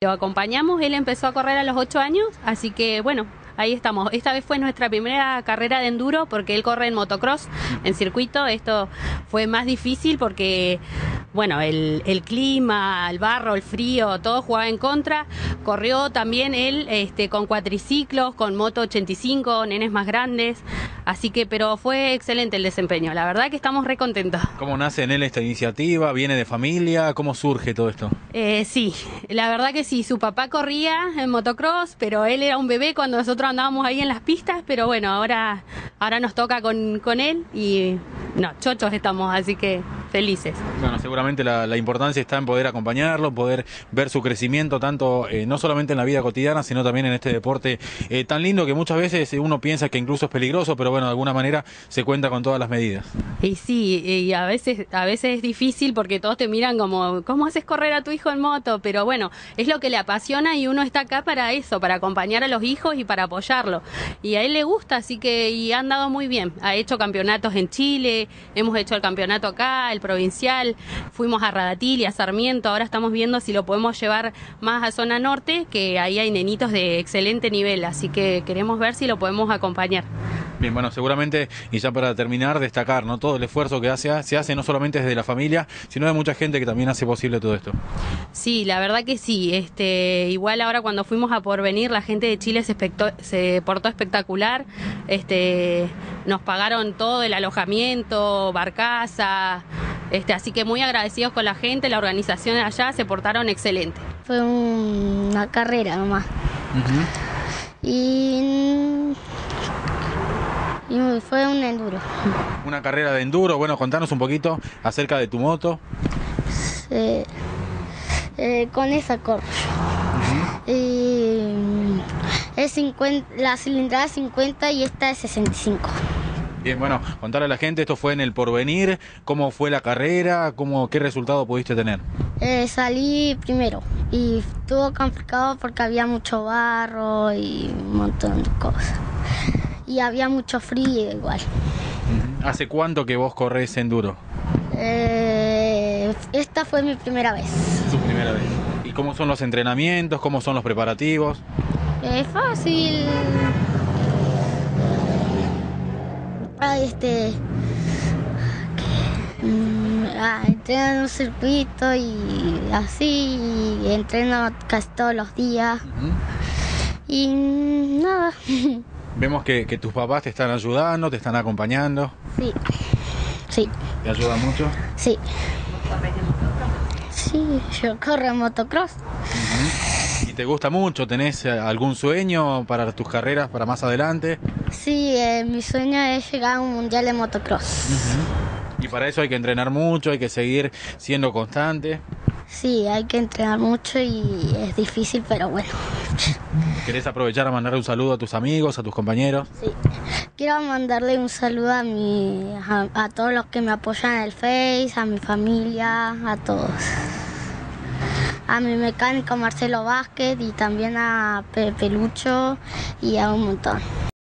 Lo acompañamos, él empezó a correr a los 8 años, así que bueno, ahí estamos. Esta vez fue nuestra primera carrera de enduro porque él corre en motocross, en circuito. Esto fue más difícil porque, bueno, el clima, el barro, el frío, todo jugaba en contra. Corrió también él con cuatriciclos, con moto 85, nenes más grandes. Así que, pero fue excelente el desempeño. La verdad que estamos re contentos. ¿Cómo nace en él esta iniciativa? ¿Viene de familia? ¿Cómo surge todo esto? Sí, la verdad que sí. Su papá corría en motocross, pero él era un bebé cuando nosotros andábamos ahí en las pistas. Pero bueno, ahora nos toca con él y no, chochos estamos, así que felices. Bueno, seguramente la importancia está en poder acompañarlo, poder ver su crecimiento, tanto no solamente en la vida cotidiana, sino también en este deporte tan lindo que muchas veces uno piensa que incluso es peligroso, pero bueno, de alguna manera se cuenta con todas las medidas. Y sí, y a veces es difícil porque todos te miran como, ¿cómo haces correr a tu hijo en moto? Pero bueno, es lo que le apasiona y uno está acá para eso, para acompañar a los hijos y para apoyarlo. Y a él le gusta, así que y ha andado muy bien. Ha hecho campeonatos en Chile, hemos hecho el campeonato acá, el provincial, fuimos a Radatil, a Sarmiento, ahora estamos viendo si lo podemos llevar más a zona norte, que ahí hay nenitos de excelente nivel, así que queremos ver si lo podemos acompañar. Bien, bueno, seguramente, y ya para terminar, destacar, ¿no?, todo el esfuerzo que se hace no solamente desde la familia, sino de mucha gente que también hace posible todo esto. Sí, la verdad que sí. Igual ahora cuando fuimos a Porvenir, la gente de Chile se portó espectacular. Nos pagaron todo el alojamiento, barcaza, así que muy agradecidos con la gente, la organización de allá se portaron excelente. Fue una carrera nomás. Y fue un enduro. Una carrera de enduro. Bueno, contanos un poquito acerca de tu moto. Con esa corro. Es 50, la cilindrada es 50 y esta es 65. Bien, bueno, contarle a la gente, esto fue en el Porvenir, ¿cómo fue la carrera? ¿Qué resultado pudiste tener? Salí primero y estuvo complicado porque había mucho barro y un montón de cosas. Y había mucho frío igual. ¿Hace cuánto que vos corres enduro? Esta fue mi primera vez. Su primera vez. ¿Y cómo son los entrenamientos? ¿Cómo son los preparativos? Es fácil. Entreno en un circuito y así, y entreno casi todos los días. Y nada. Vemos que tus papás te están ayudando, te están acompañando. Sí. ¿Te ayudan mucho? Sí. Sí, yo corro en motocross. ¿Y te gusta mucho? ¿Tenés algún sueño para tus carreras para más adelante? Sí, mi sueño es llegar a un mundial de motocross. Y para eso hay que entrenar mucho, hay que seguir siendo constante. Sí, hay que entrenar mucho y es difícil, pero bueno. ¿Querés aprovechar a mandar un saludo a tus amigos, a tus compañeros? Sí. Quiero mandarle un saludo a todos los que me apoyan en el Face, a mi familia, a todos. A mi mecánico Marcelo Vázquez y también a Pepe Lucho y a un montón.